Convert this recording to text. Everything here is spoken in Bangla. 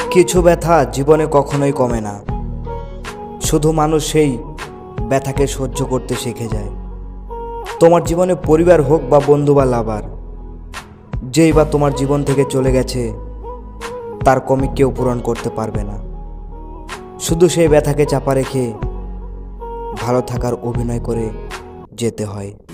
কিছু ব্যথা জীবনে কখনোই কমে না, শুধু মানুষ সেই ব্যথাকে সহ্য করতে শিখে যায়। তোমার জীবনে পরিবার হোক বা বন্ধু বা লাভার, যেই বা তোমার জীবন থেকে চলে গেছে তার কমি কেউ পূরণ করতে পারবে না। শুধু সেই ব্যথাকে চাপা রেখে ভালো থাকার অভিনয় করে যেতে হয়।